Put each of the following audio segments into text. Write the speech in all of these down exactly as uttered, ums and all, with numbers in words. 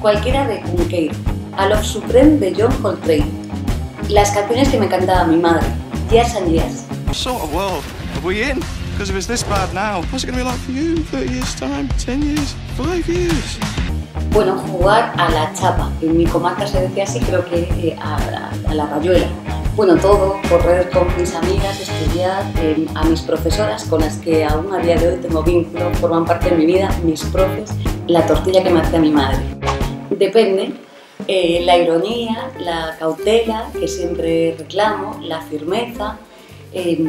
Cualquiera de Cunqueiro, A Love Supreme de John Coltrane, las canciones que me cantaba mi madre, Years and Years. What sort of world are we in? Because if it's this bad now, what's it going to be like for you in thirty years time, ten years, five years? Bueno, jugar a la chapa, en mi comarca se decía así, creo que eh, a, a, a la rayuela. Bueno, todo, correr con mis amigas, estudiar, eh, a mis profesoras con las que aún a día de hoy tengo vínculo, forman parte de mi vida, mis profes, la tortilla que me hacía mi madre. Depende, eh, la ironía, la cautela que siempre reclamo, la firmeza, eh,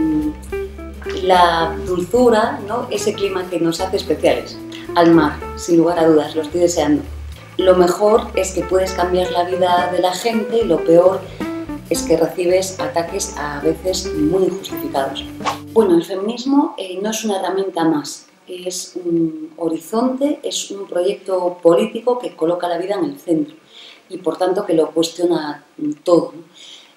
la dulzura, ¿no? Ese clima que nos hace especiales. Al mar, sin lugar a dudas, lo estoy deseando. Lo mejor es que puedes cambiar la vida de la gente y lo peor es que recibes ataques a veces muy injustificados. Bueno, el feminismo eh, no es una herramienta más, es un horizonte, es un proyecto político que coloca la vida en el centro y por tanto que lo cuestiona todo, ¿no?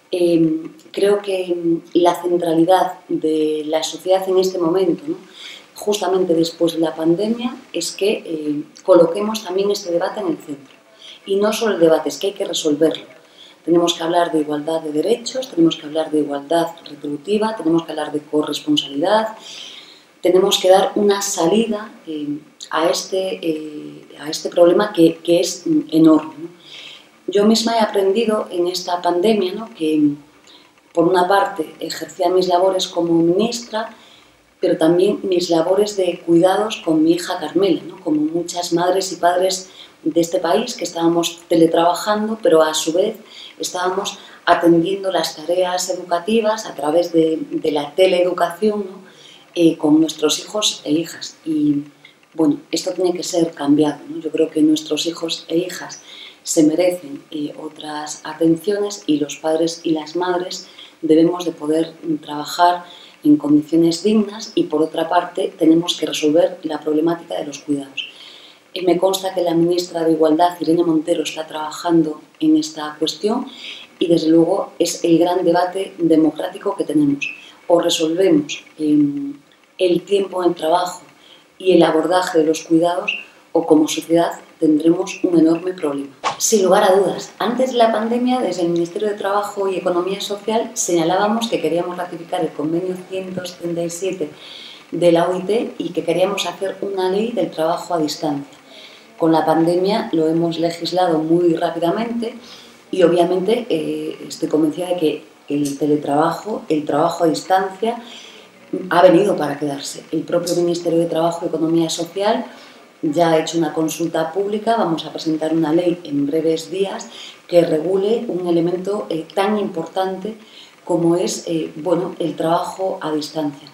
Eh, creo que la centralidad de la sociedad en este momento, ¿no? Justamente después de la pandemia, es que eh, coloquemos también este debate en el centro. Y no solo el debate, es que hay que resolverlo. Tenemos que hablar de igualdad de derechos, tenemos que hablar de igualdad retributiva, tenemos que hablar de corresponsabilidad, tenemos que dar una salida eh, a, este, eh, a este problema que, que es enorme, ¿no? Yo misma he aprendido en esta pandemia, ¿no? Que, por una parte, ejercía mis labores como ministra, pero también mis labores de cuidados con mi hija Carmela, ¿no? Como muchas madres y padres de este país que estábamos teletrabajando, pero a su vez estábamos atendiendo las tareas educativas a través de, de la teleeducación, ¿no? eh, con nuestros hijos e hijas. Y bueno, esto tiene que ser cambiado, ¿no? Yo creo que nuestros hijos e hijas se merecen eh, otras atenciones y los padres y las madres debemos de poder trabajar en condiciones dignas y por otra parte tenemos que resolver la problemática de los cuidados. Eh, me consta que la ministra de Igualdad, Irene Montero, está trabajando en esta cuestión y desde luego es el gran debate democrático que tenemos. O resolvemos eh, el tiempo en trabajo y el abordaje de los cuidados o como sociedad tendremos un enorme problema. Sin lugar a dudas, antes de la pandemia, desde el Ministerio de Trabajo y Economía Social señalábamos que queríamos ratificar el convenio ciento setenta y siete de la O I T y que queríamos hacer una ley del trabajo a distancia. Con la pandemia lo hemos legislado muy rápidamente y obviamente eh, estoy convencida de que el teletrabajo, el trabajo a distancia, ha venido para quedarse. El propio Ministerio de Trabajo y Economía Social ya ha hecho una consulta pública, vamos a presentar una ley en breves días que regule un elemento eh, tan importante como es eh, bueno, el trabajo a distancia.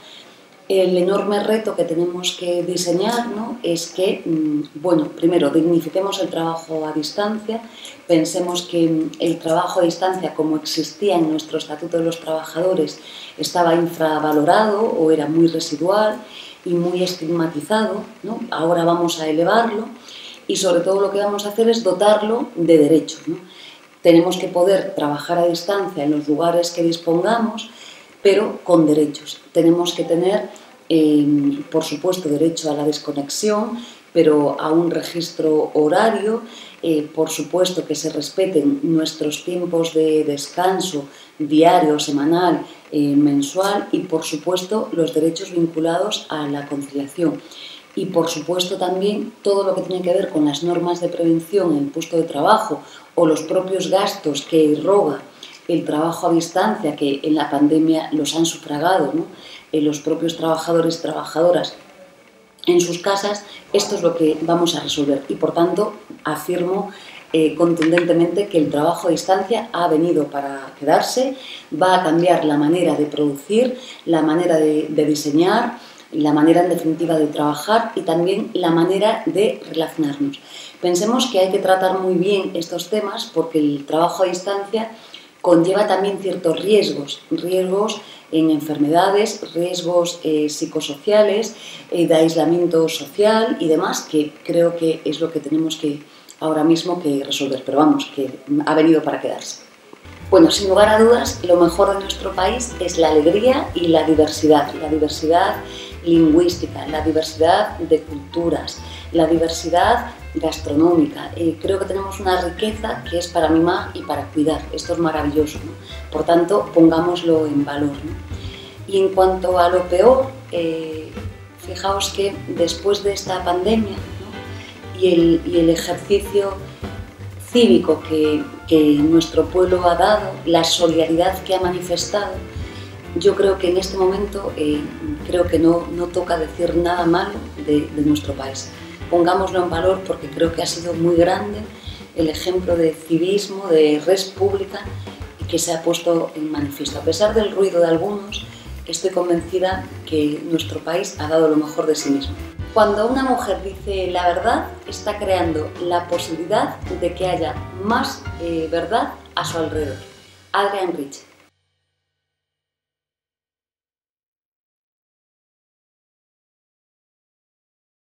El enorme reto que tenemos que diseñar, ¿no? es que, bueno, primero, dignifiquemos el trabajo a distancia, pensemos que el trabajo a distancia, como existía en nuestro Estatuto de los Trabajadores, estaba infravalorado o era muy residual y muy estigmatizado, ¿no? Ahora vamos a elevarlo y sobre todo lo que vamos a hacer es dotarlo de derechos, ¿no? Tenemos que poder trabajar a distancia en los lugares que dispongamos, pero con derechos. Tenemos que tener, eh, por supuesto, derecho a la desconexión, pero a un registro horario, eh, por supuesto que se respeten nuestros tiempos de descanso diario, semanal, eh, mensual y, por supuesto, los derechos vinculados a la conciliación. Y, por supuesto, también todo lo que tiene que ver con las normas de prevención en el puesto de trabajo o los propios gastos que irroga el trabajo a distancia, que en la pandemia los han sufragado, ¿no? eh, los propios trabajadores y trabajadoras en sus casas, esto es lo que vamos a resolver. Y, por tanto, afirmo eh, contundentemente que el trabajo a distancia ha venido para quedarse, va a cambiar la manera de producir, la manera de, de diseñar, la manera en definitiva de trabajar y también la manera de relacionarnos. Pensemos que hay que tratar muy bien estos temas porque el trabajo a distancia conlleva también ciertos riesgos, riesgos en enfermedades, riesgos eh, psicosociales, eh, de aislamiento social y demás, que creo que es lo que tenemos que ahora mismo que resolver, pero vamos, que ha venido para quedarse. Bueno, sin lugar a dudas, lo mejor de nuestro país es la alegría y la diversidad, la diversidad lingüística, la diversidad de culturas, la diversidad gastronómica. Eh, creo que tenemos una riqueza que es para mimar y para cuidar. Esto es maravilloso, ¿no? Por tanto, pongámoslo en valor, ¿no? Y en cuanto a lo peor, eh, fijaos que después de esta pandemia, ¿no? y, el, y el ejercicio cívico que, que nuestro pueblo ha dado, la solidaridad que ha manifestado, yo creo que en este momento eh, creo que no, no toca decir nada malo de, de nuestro país. Pongámoslo en valor porque creo que ha sido muy grande el ejemplo de civismo, de res pública que se ha puesto en manifiesto. A pesar del ruido de algunos, estoy convencida que nuestro país ha dado lo mejor de sí mismo. Cuando una mujer dice la verdad, está creando la posibilidad de que haya más eh, verdad a su alrededor. Adrienne Rich.